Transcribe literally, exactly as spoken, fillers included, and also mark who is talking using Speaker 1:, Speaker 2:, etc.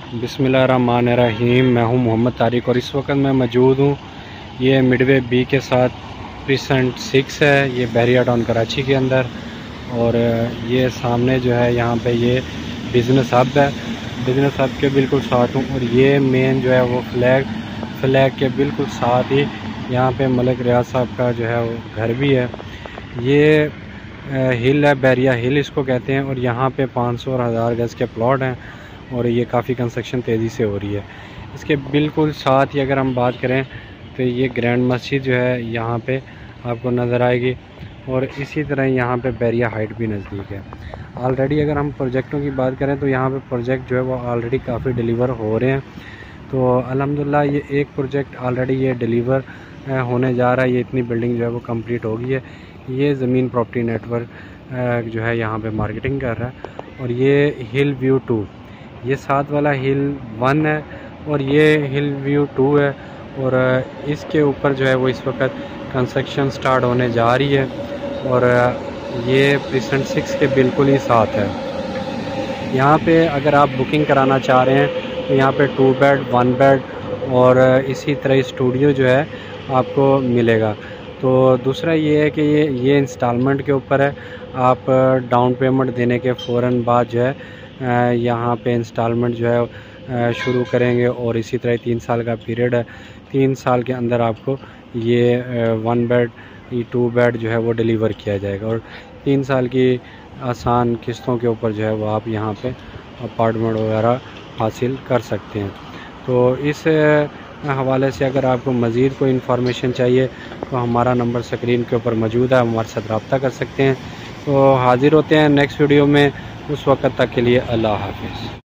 Speaker 1: बिस्मिल्लाहिर्रहमानिर्रहीम। मैं हूं मोहम्मद तारिक और इस वक्त मैं मौजूद हूं ये मिडवे बी के साथ प्रीसेंट सिक्स है, ये बहरिया टाउन कराची के अंदर। और ये सामने जो है यहाँ पे ये बिज़नेस हब है, बिज़नेस हब के बिल्कुल साथ हूँ। और ये मेन जो है वो फ्लैग फ्लैग के बिल्कुल साथ ही यहाँ पे मलिक रियाज साहब का जो है वो घर भी है। ये हिल है, बहरिया हिल इसको कहते हैं। और यहाँ पे पाँच सौ और हज़ार गज़ के प्लॉट हैं और ये काफ़ी कंस्ट्रक्शन तेज़ी से हो रही है। इसके बिल्कुल साथ ही अगर हम बात करें तो ये ग्रैंड मस्जिद जो है यहाँ पे आपको नज़र आएगी। और इसी तरह यहाँ पे बहरिया हाइट भी नज़दीक है। ऑलरेडी अगर हम प्रोजेक्टों की बात करें तो यहाँ पे प्रोजेक्ट जो है वो ऑलरेडी काफ़ी डिलीवर हो रहे हैं। तो अल्हम्दुलिल्लाह ये एक प्रोजेक्ट ऑलरेडी ये डिलीवर होने जा रहा है। ये इतनी बिल्डिंग जो है वो कंप्लीट हो गई है। ये ज़मीन प्रॉपर्टी नेटवर्क जो है यहाँ पे मार्केटिंग कर रहा है। और ये हिल व्यू टू, ये साथ वाला हिल वन है और ये हिल व्यू टू है। और इसके ऊपर जो है वो इस वक्त कंस्ट्रक्शन स्टार्ट होने जा रही है। और ये प्रीसेंट सिक्स के बिल्कुल ही साथ है। यहाँ पे अगर आप बुकिंग कराना चाह रहे हैं तो यहाँ पे टू बेड, वन बेड और इसी तरह स्टूडियो जो है आपको मिलेगा। तो दूसरा ये है कि ये ये इंस्टॉलमेंट के ऊपर है। आप डाउन पेमेंट देने के फ़ौरन बाद जो है यहाँ पे इंस्टॉलमेंट जो है शुरू करेंगे। और इसी तरह तीन साल का पीरियड है। तीन साल के अंदर आपको ये वन बेड, ये टू बेड जो है वो डिलीवर किया जाएगा। और तीन साल की आसान किस्तों के ऊपर जो है वो आप यहाँ पे अपार्टमेंट वगैरह हासिल कर सकते हैं। तो इस हवाले से अगर आपको मज़ीद कोई इन्फॉर्मेशन चाहिए तो हमारा नंबर स्क्रीन के ऊपर मौजूद है, हमारे साथ रब्ता कर सकते हैं। तो हाज़िर होते हैं नेक्स्ट वीडियो में, उस वक्त तक के लिए अल्लाह हाफ़िज़।